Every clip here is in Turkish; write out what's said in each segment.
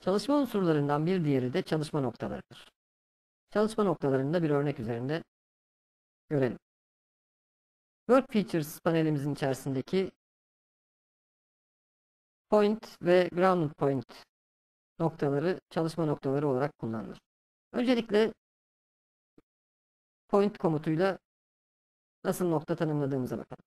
Çalışma unsurlarından bir diğeri de çalışma noktalarıdır. Çalışma noktalarını da bir örnek üzerinde görelim. Work Features panelimizin içerisindeki point ve ground point noktaları çalışma noktaları olarak kullanılır. Öncelikle point komutuyla nasıl nokta tanımladığımıza bakalım.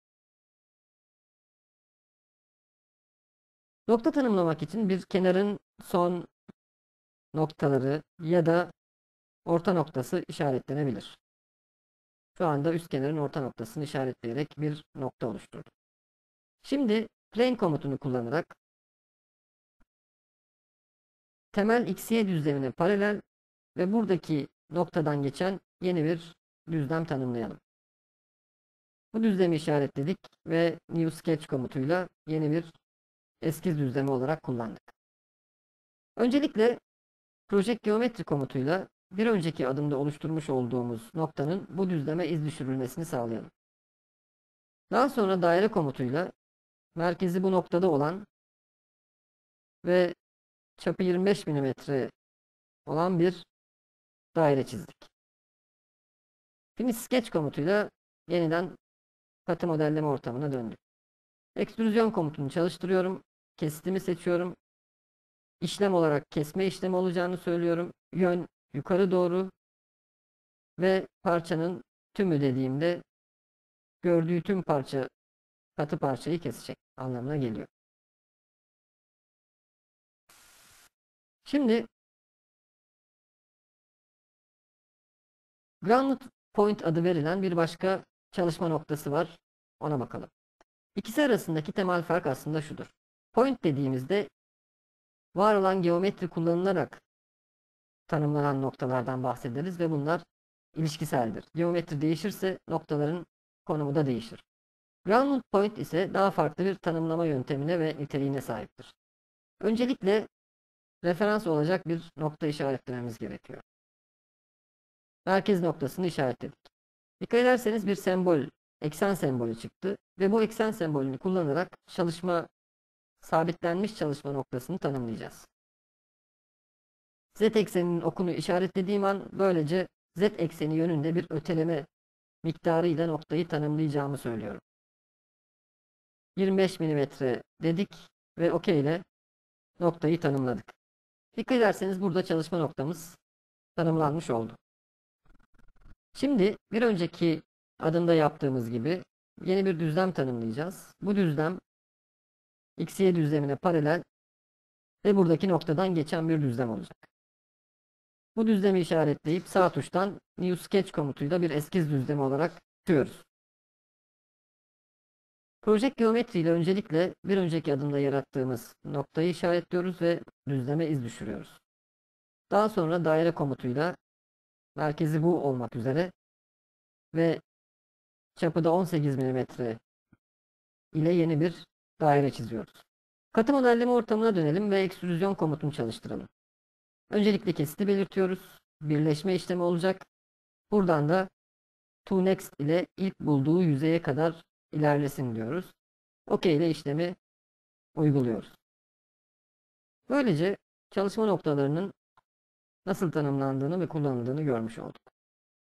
Nokta tanımlamak için bir kenarın son noktaları ya da orta noktası işaretlenebilir. Şu anda üst kenarın orta noktasını işaretleyerek bir nokta oluşturdum. Şimdi plane komutunu kullanarak temel XY düzlemine paralel ve buradaki noktadan geçen yeni bir düzlem tanımlayalım. Bu düzlemi işaretledik ve New Sketch komutuyla yeni bir eskiz düzlemi olarak kullandık. Öncelikle Project Geometry komutuyla bir önceki adımda oluşturmuş olduğumuz noktanın bu düzleme iz düşürülmesini sağlayalım. Daha sonra daire komutuyla merkezi bu noktada olan ve çapı 25 mm olan bir daire çizdik. Finish Sketch komutuyla yeniden katı modelleme ortamına döndük. Ekstrüzyon komutunu çalıştırıyorum. Kesitimi seçiyorum. İşlem olarak kesme işlemi olacağını söylüyorum. Yön yukarı doğru ve parçanın tümü dediğimde gördüğü tüm katı parçayı kesecek anlamına geliyor. Şimdi ground point adı verilen bir başka çalışma noktası var. Ona bakalım. İkisi arasındaki temel fark aslında şudur. Point dediğimizde var olan geometri kullanılarak tanımlanan noktalardan bahsederiz ve bunlar ilişkiseldir. Geometri değişirse noktaların konumu da değişir. Ground point ise daha farklı bir tanımlama yöntemine ve niteliğine sahiptir. Öncelikle referans olacak bir nokta işaretlememiz gerekiyor. Merkez noktasını işaretledik. Dikkat ederseniz bir sembol, eksen sembolü çıktı ve bu eksen sembolünü kullanarak sabitlenmiş çalışma noktasını tanımlayacağız. Z ekseninin okunu işaretlediğim an böylece Z ekseni yönünde bir öteleme miktarı ile noktayı tanımlayacağımı söylüyorum. 25 mm dedik ve OK ile noktayı tanımladık. Dikkat ederseniz burada çalışma noktamız tanımlanmış oldu. Şimdi bir önceki adımda yaptığımız gibi yeni bir düzlem tanımlayacağız. Bu düzlem XY düzlemine paralel ve buradaki noktadan geçen bir düzlem olacak. Bu düzlemi işaretleyip sağ tuştan New Sketch komutuyla bir eskiz düzlemi olarak tutuyoruz. Project Geometry ile öncelikle bir önceki adımda yarattığımız noktayı işaretliyoruz ve düzleme iz düşürüyoruz. Daha sonra daire komutuyla merkezi bu olmak üzere ve çapı da 18 mm ile yeni bir daire çiziyoruz. Katı modelleme ortamına dönelim ve ekstrüzyon komutunu çalıştıralım. Öncelikle kesiti belirtiyoruz. Birleşme işlemi olacak. Buradan da to next ile ilk bulduğu yüzeye kadar ilerlesin diyoruz. OK ile işlemi uyguluyoruz. Böylece çalışma noktalarının nasıl tanımlandığını ve kullanıldığını görmüş olduk.